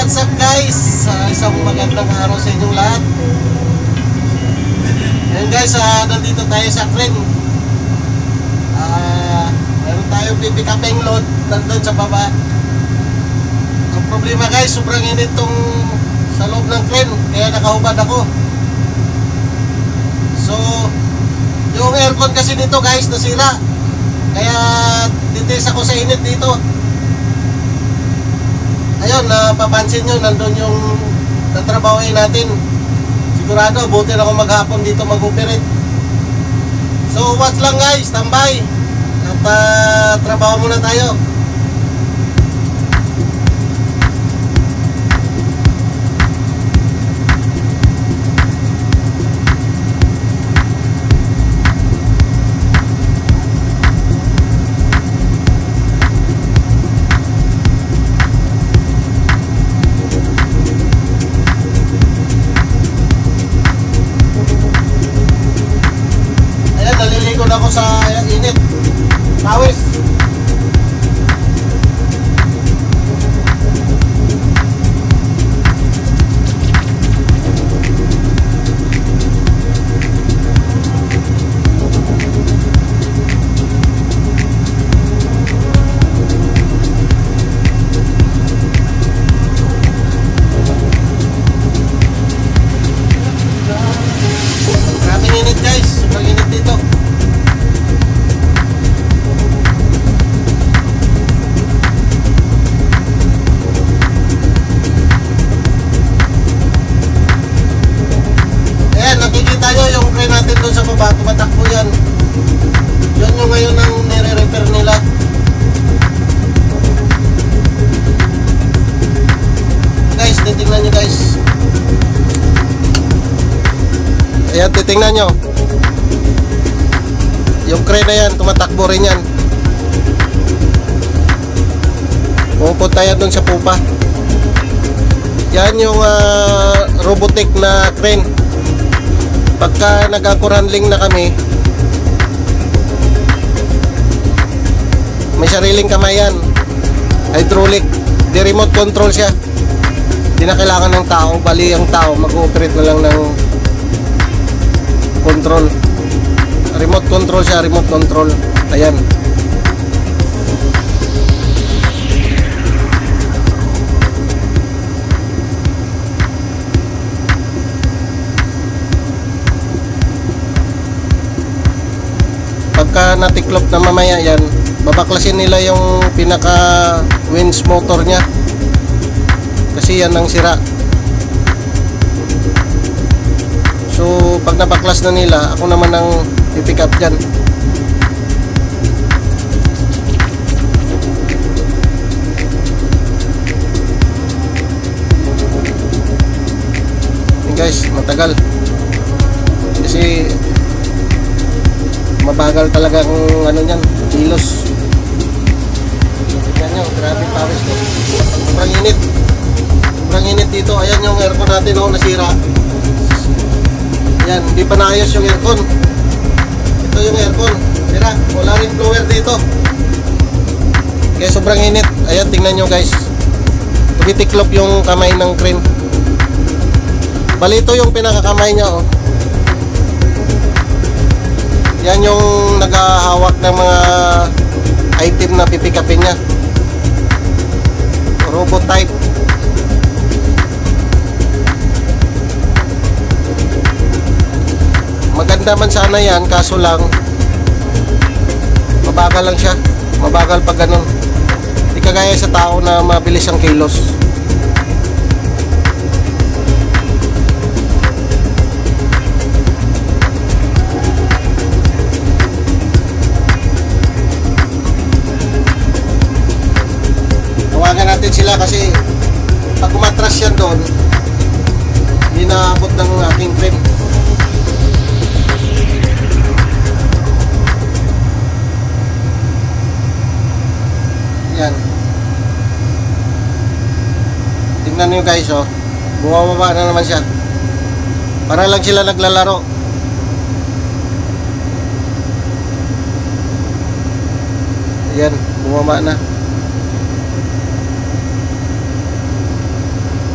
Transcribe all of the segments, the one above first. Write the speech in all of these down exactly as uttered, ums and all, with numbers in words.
what's up guys? Uh, isang magandang araw sa inyong lahat. Ngayon guys, uh, nandito tayo sa crane. uh, Meron tayong pipikaping load nandun sa baba. Ang problema guys, sobrang init tong sa loob ng crane, kaya nakahubad ako. So yung aircon kasi dito guys nasira, kaya titis ako sa init dito. Ayun, napapansin nyo, nandun yung tatrabahoin natin. Sigurado, buti na ako maghapon dito mag-operate. So, watch lang guys, tambay. At uh, trabaho muna tayo. Nalilikod ako sa init. Pawis. Grabing init guys. Sobrang init dito. Nakikita nyo yung crane natin doon sa baba, tumatakbo yan. Yun yung ngayon ang nire-repair nila. Guys, titingnan nyo guys. Ayan, titingnan nyo. Yung crane na yan, tumatakbo rin yan. Pupunta yan doon sa pupa. Yan yung uh, robotic na crane. Pagka nag-anchor-handling na kami, may sariling kamay yan, hydraulic, di remote control siya. Di na kailangan ng tao, bali ang tao mag-ooperate na lang ng control. Remote control siya, remote control. Ayan. Pagka natiklop na mamaya yan, babaklasin nila yung pinaka winch motor nya, kasi yan ang sira. So pag nabaklas na nila, ako naman ang pipick up dyan. Hey guys, matagal kasi mabagal talaga ang ano niyan, kilos. Tingnan nyo, grabe pawis ko. Sobrang init. Sobrang init dito. Ayan yung aircon natin, oh, nasira. Ayan, hindi pa naayos yung aircon. Ito yung aircon. Sira, wala rin blower dito. Kaya sobrang init. Ayan, tingnan nyo guys. Tumitiklop yung kamay ng crane. Bali ito yung pinakakamay niya, oh. Yan yung naghahawak ng mga item na pipikapin niya. Robot type. Maganda man sana yan, kaso lang mabagal lang siya. Mabagal pag ganun. Di kagaya sa tao na mabilis ang kilos. Tawagan natin sila kasi pag umatras yan doon, hindi naabot ng aking frame. Yan. Tingnan nyo guys, oh. Bumababa na naman siya. Para lang sila naglalaro. Ayan, bumaba na.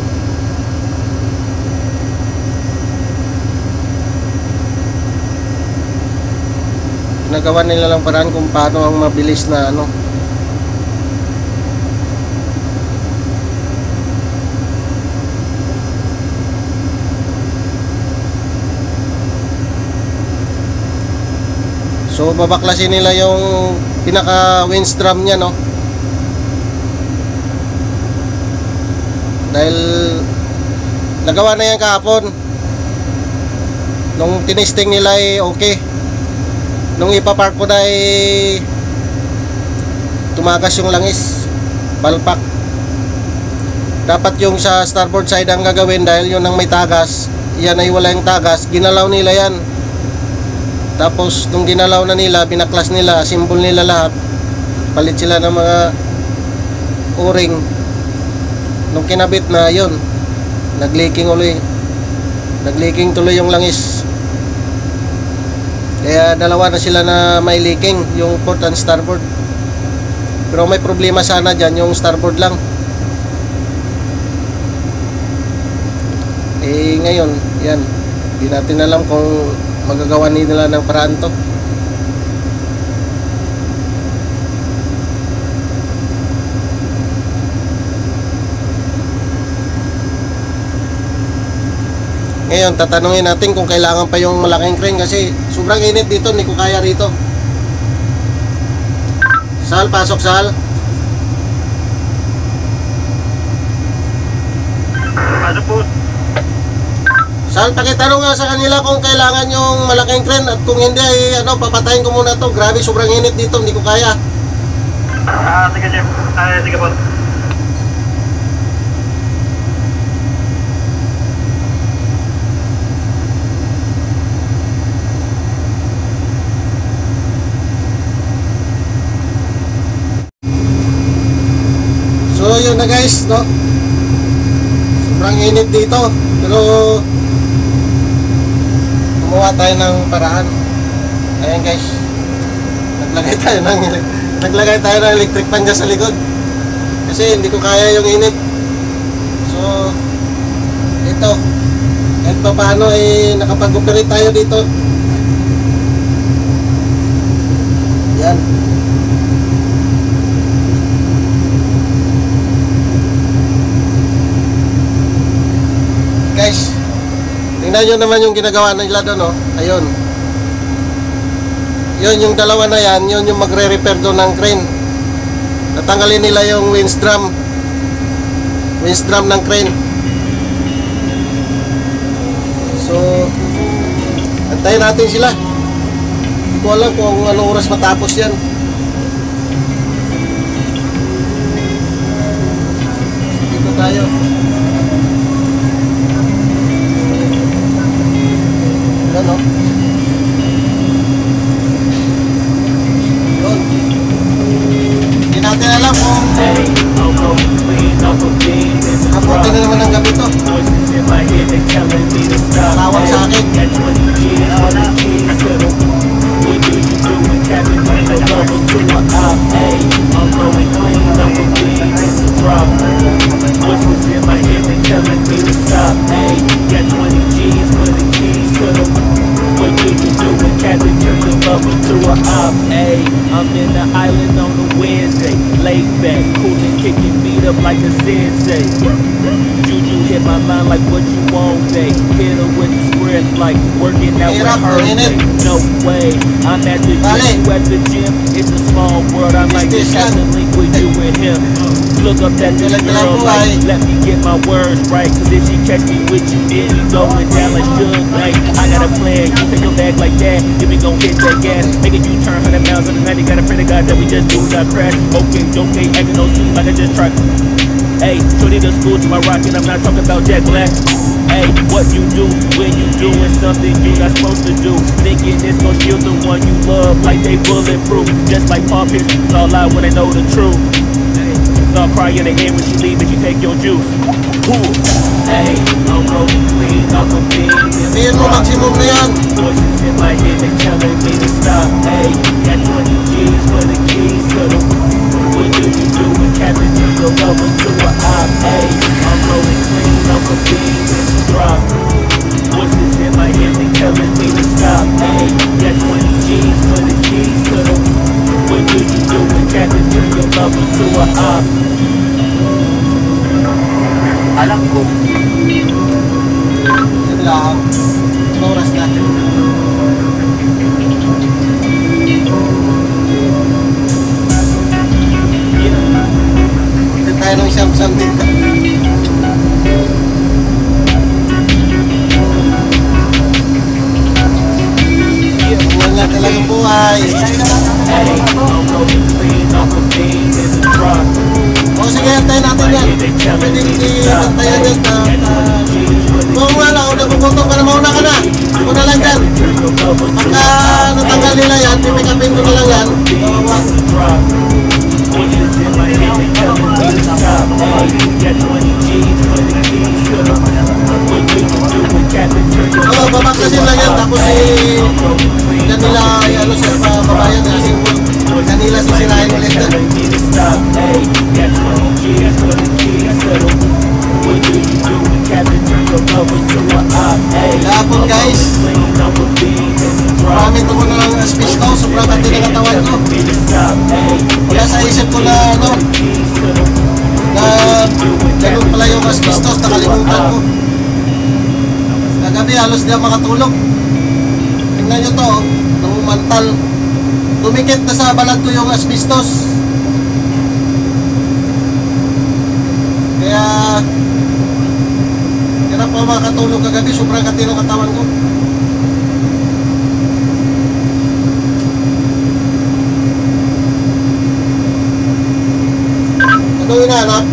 nagawa nila lang paraan kung paano ang mabilis na ano. So babaklasin nila yung pinaka winch drum niya, no? Dahil nagawa na yan kahapon. Nung tinesting nila ay okay. Nung ipapark ko na ay tumagas yung langis, balpak. Dapat yung sa starboard side ang gagawin dahil yun ang may tagas. Yan ay wala yung tagas, ginalaw nila yan. Tapos nung ginalaw na nila, binaklas nila, symbol nila lahat. Palit sila ng mga o-ring. Nung kinabit na yun, nag-leaking ulit. Nag-leaking tuloy yung langis. Kaya dalawa na sila na may leaking, yung port and starboard. Pero may problema sana dyan, yung starboard lang. Eh ngayon, yan, di natin alam kung magagawa nila ng paraan to. Ngayon, tatanungin natin kung kailangan pa yung malaking crane kasi sobrang init dito, hindi ko kaya rito. Sal, pasok Sal. Ano po? Sal, pakitanong nga sa kanila kung kailangan yung malaking crane at kung hindi ay ano, papatayin ko muna to. Grabe, sobrang init dito, hindi ko kaya. Ah, sige Jeff. Ah, sige po. So yun na guys, no? Sobrang init dito, pero gumawa tayo ng paraan. Ayan guys, naglagay tayo ng naglagay tayo ng electric fan dyan sa likod kasi hindi ko kaya yung init. So ito, kahit pa paano ay nakapag-operate tayo dito. Yan. Guys, tingnan nyo naman yung ginagawa nila doon, oh. Ayun. Yun, yung dalawa na yan, yun yung magre-repair doon ng crane. Tatanggalin nila yung winch drum. Winch drum ng crane. So, antayin natin sila. Hindi ko alam kung anong oras matapos yan. Dito tayo. Ano? Yun. Hindi natin alam kung kaputi na naman ang gabi to. Tawag sa akin. Voices in my head, they telling me to stop. Hey, got twenty G's for the keys to the. What do you do when Captain turn your lover to a op? Hey, I'm in the island on a Wednesday, laid back, coolin', kicking feet up like a sensei. Juju hit my line like what you want, babe. Hit her with the script like working out with her. Babe. No way, I'm at the gym, you at the gym. It's a small world, I might just have to link with you and him. Look up at this girl like, let me get my words right. Cause if she catch me with you, then we going down like Suge Knight. I got a plan, you take your bag like that, then we gon' hit that gas. Making you turn one hundred miles on the night, you gotta pray to God that we just do not crash. Okay, okay, acting no sweet like I just tried. Hey, shorty the school to my rocket, I'm not talking about Jack Black. Hey, what you do when you doing something you not supposed to do? Thinking it's gon' shield the one you love like they bulletproof. Just like Paul Pierce, all lie when they know the truth. I'll cry in the end when she leave and you take your juice. Ooh. Hey, I'm rolling clean off a beam. Sabihin mo maximum na yan. Voices in my head, they telling me to stop. Hey, got twenty G's for the keys to the. What do you do when Captain turn your lover to a op? Hey, I'm rolling clean off a beam and drop. Voices in my head, they telling me to stop. Hey, got twenty G's for the keys a op. Alam ko. Yun lang. Oras na. Ito tayo ng isang isang dito. Wala talagang buhay. Hey, I'm rolling clean off a beam in the drop. O sige, antayin natin yan. Pwedeng i-antayin yan na... Kung wala, kung nagpupunto ka na, mauna ka na. Ako na lang dyan. Pagka natanggal nila yan, pipikapin ko na lang yan. Bawa. Voices in my head, they telling me to stop. Hey, got twenty G's for the keys to the what we can do with Captain turn your Oo, babaksasin lang yan. Tapos eh, yan nila, ano siya, babayan na simbol. Kanila sisirahin ulit yan. telling me to stop. Hey, got twenty G's for the keys to the what do you do with Captain turn your lover to a op. Hey, Kahapon guys, clean off a beam in the drop. maramit ko na ng speech ko. Sobrang kati ng katawan ko. Me to stop. Hey, Wala sa isip ko na, ano, keys to the na ganun pala yung asbestos, nakalimutan ko. Kagabi halos di ako makatulog. Tingnan nyo to, oh, nangumantal. Tumikit na sa balat ko yung asbestos. Kaya hirap ako makatulog kagabi, sobrang kati ng katawan ko. Ano yung hinahanap?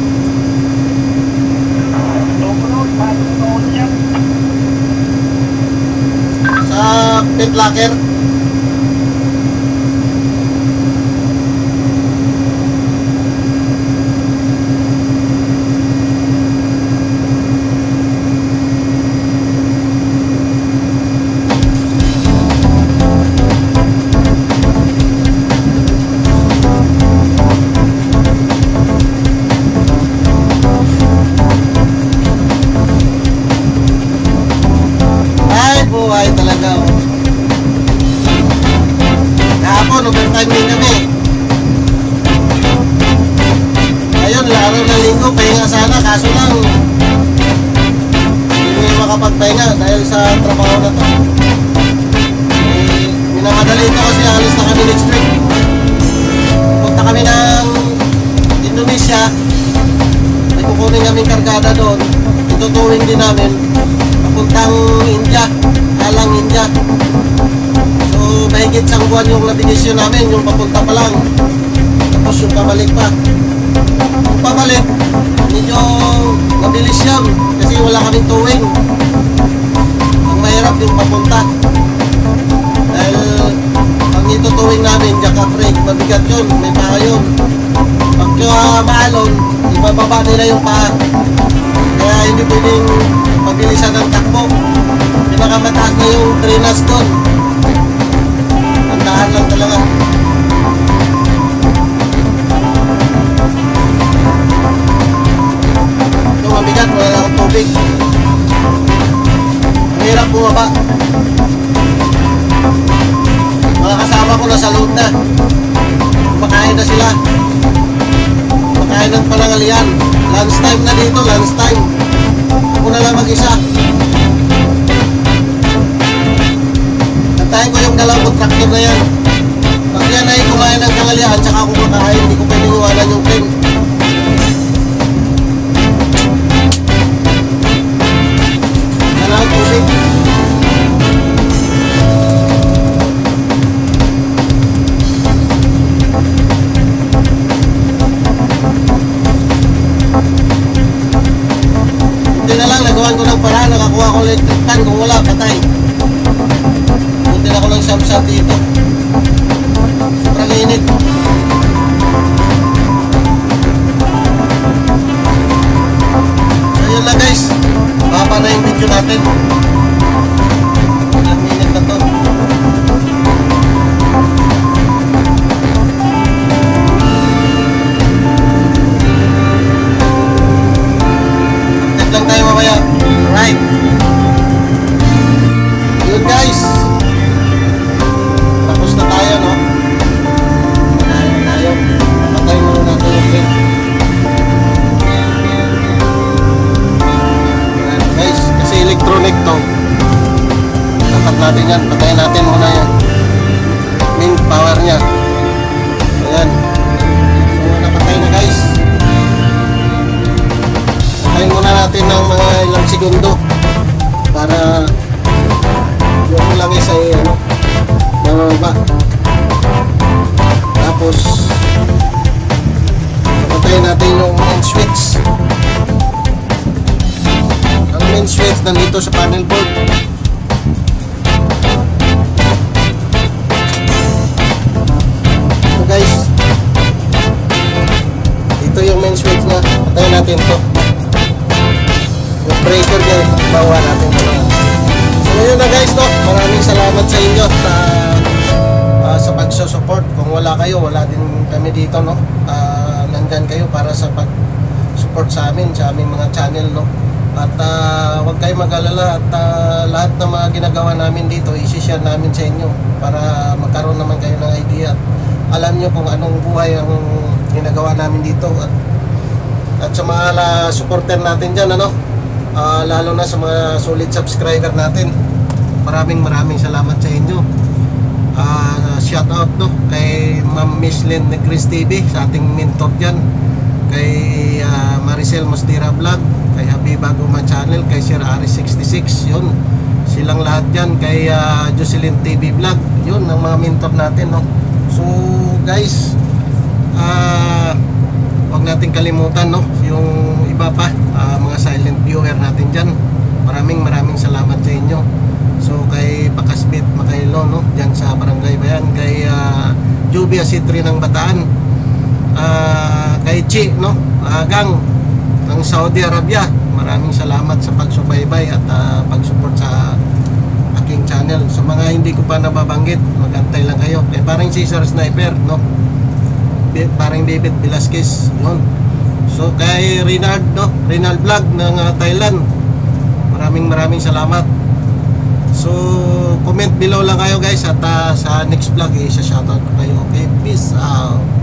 Sa pit locker. Ay, buhay talaga, oh. Kahapon, overtime din kami. Ayun, laro na linggo, pahinga sana. Kaso lang, hindi makapagpahinga dahil sa trabaho na to. Eh, minamadali ito kasi alis na kami next week. Punta kami ng Indonesia. May kukunin kaming kargada doon. Itutuwing din namin papuntang India, alang India. So mahigit isang buwan yung nabidisyon namin, yung papunta pa lang. Tapos yung pabalik pa. Yung pabalik, medyo mabilis yan kasi wala kaming tuwing. Ang mahirap yung papunta. Dahil ang itutuwing namin, jaka brake, mabigat yun, may paa yun. Pag uh, maalon, ibababa nila yung paa. Kaya hindi pwedeng mabilisan ng takbo. Pinakamataas na yung trinas doon. Tandahan lang talaga. Ito mabigat, wala na akong tubig. Ang hirap bumaba. Mga kasama ko nasa load na. Kumakain na sila. Kumakain ng panangalian. Lunch time na dito, lunch time. Ako na lang mag-isa. Nantayin ko yung dalawang tractor na yan. Pag yan ay kumain ng tanghalian, tsaka ako kakain, hindi ko pwedeng iwanan yung train. Wala lang tubig. Hindi na lang, nagawan ko ng paraan, nakakuha ko electric fan, kung wala, patay. Buti na ko ng samsat dito. Sobrang init. So yun lang guys, baba na yung video natin. Ilang minute na to. Update lang tayo mamaya. Alright. Yun guys, tapos na tayo, no? Tayo, tayo. Patay muna natin yung train. ito, dapat natin yan. Patayin natin muna yung main power nya. Ayan. So napatay na guys. Patayin muna natin ng mga ilang segundo para yung lang isa ay ano, mababa. Tapos patayin natin yung main switch. Ang main switch nandito sa panel board. So guys, dito yung main switch nya. Patayin natin to. Yung breaker nya, bawa natin ito. So yun na guys, no? Maraming salamat sa inyo at uh, uh, sa pagsusupport. Kung wala kayo, wala din kami dito, no? Uh, nandyan kayo para sa pag-support sa amin, sa aming mga channel, no? At uh, huwag kayo mag-alala at uh, lahat ng mga ginagawa namin dito isi-share namin sa inyo para magkaroon naman kayo ng idea at alam nyo kung anong buhay ang ginagawa namin dito. At, at sa mga uh, supporter natin dyan, ano? Uh, lalo na sa mga solid subscriber natin, maraming maraming salamat sa inyo. Uh, shout out, no, kay Ma'am Miss Lynn Negris T V, sa ating mentor dyan, kay uh, Maricel Mostira Vlog, kay Habiba Guma Channel, kay Sir Ari sixty-six, yun, silang lahat dyan, kay uh, Jocelyn T V Vlog, yun ang mga mentor natin, no. So guys, uh, huwag natin kalimutan, no, yung iba pa, uh, mga silent viewer natin dyan, maraming maraming salamat sa inyo. So kay Pakasbit Makailo, no, dyan sa Barangay Bayan, kay uh, Jubia Sitri ng Bataan, uh, kay Chi, no, Agang ng Saudi Arabia, maraming salamat sa pagsubaybay at uh, pagsupport sa aking channel. Sa mga hindi ko pa nababanggit, magantay lang kayo. Kay parang Cesar Sniper, no, parang David Velasquez, yun. So kay Renard, no, Renald Vlog ng uh, Thailand, maraming maraming salamat. So comment below lang kayo guys at uh, sa next vlog eh, isa shoutout ko kayo. Okay, peace out.